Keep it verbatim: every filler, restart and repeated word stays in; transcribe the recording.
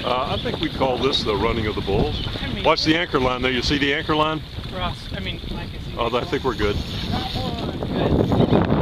Uh, I think we call this the running of the bulls. I mean, Watch the anchor line there. You see the anchor line? Ross, I mean, Micah. Oh, I think we're good. Good.